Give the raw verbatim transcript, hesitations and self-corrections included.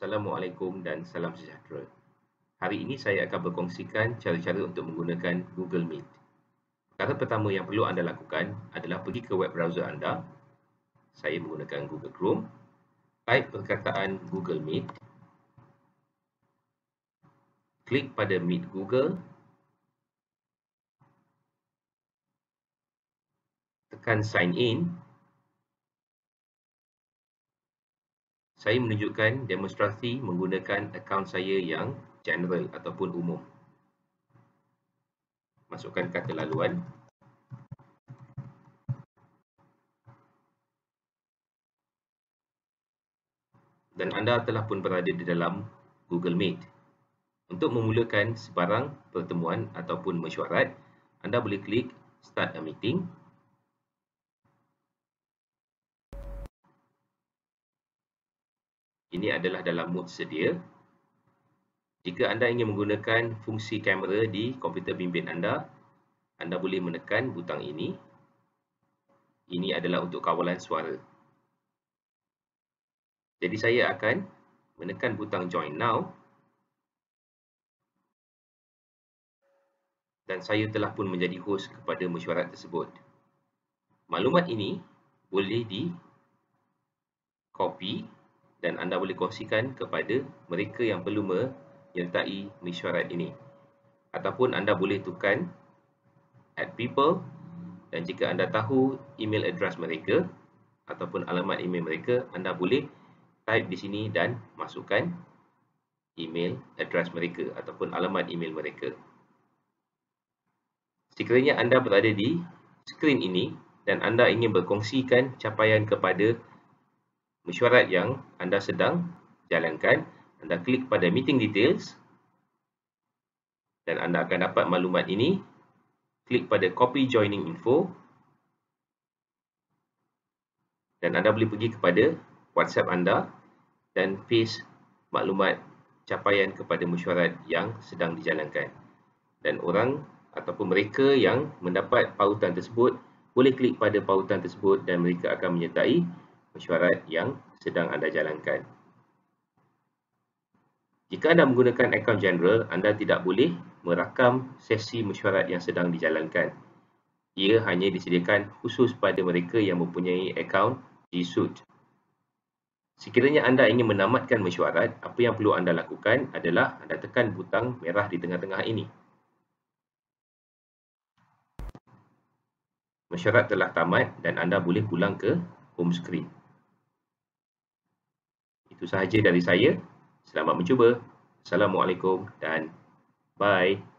Assalamualaikum dan salam sejahtera. Hari ini saya akan berkongsikan cara-cara untuk menggunakan Google Meet. Perkara pertama yang perlu anda lakukan adalah pergi ke web browser anda. Saya menggunakan Google Chrome. Type perkataan Google Meet. Klik pada Meet Google. Tekan Sign In. Saya menunjukkan demonstrasi menggunakan akaun saya yang general ataupun umum. Masukkan kata laluan. Dan anda telah pun berada di dalam Google Meet. Untuk memulakan sebarang pertemuan ataupun mesyuarat, anda boleh klik Start a Meeting. Ini adalah dalam mood sedia. Jika anda ingin menggunakan fungsi kamera di komputer bimbit anda, anda boleh menekan butang ini. Ini adalah untuk kawalan suara. Jadi saya akan menekan butang Join Now. Dan saya telah pun menjadi host kepada mesyuarat tersebut. Maklumat ini boleh di copy dan anda boleh kongsikan kepada mereka yang perlu menyertai mesyuarat ini. Ataupun anda boleh tukan add people, dan jika anda tahu email address mereka ataupun alamat email mereka, anda boleh type di sini dan masukkan email address mereka ataupun alamat email mereka. Sekiranya anda berada di skrin ini dan anda ingin berkongsikan capaian kepada mesyuarat yang anda sedang jalankan, anda klik pada Meeting Details dan anda akan dapat maklumat ini. Klik pada Copy Joining Info dan anda boleh pergi kepada WhatsApp anda dan paste maklumat capaian kepada mesyuarat yang sedang dijalankan. Dan orang ataupun mereka yang mendapat pautan tersebut boleh klik pada pautan tersebut dan mereka akan menyertai mesyuarat yang sedang anda jalankan. Jika anda menggunakan akaun general, anda tidak boleh merakam sesi mesyuarat yang sedang dijalankan. Ia hanya disediakan khusus pada mereka yang mempunyai akaun G Suite. Sekiranya anda ingin menamatkan mesyuarat, apa yang perlu anda lakukan adalah anda tekan butang merah di tengah-tengah ini. Mesyuarat telah tamat dan anda boleh pulang ke home screen. Itu sahaja dari saya. Selamat mencuba. Assalamualaikum dan bye.